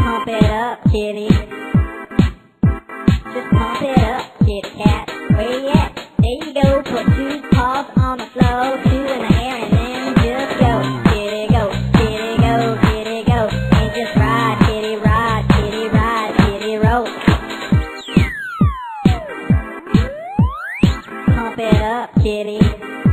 pump it up, kitty. Just pump it up, kitty cat. Where you at? There you go. Put 2 paws on the floor, 2 in the air, and then just go. Kitty go, kitty go, kitty go. And just ride, kitty ride, kitty ride, kitty roll. Pump it up, kitty.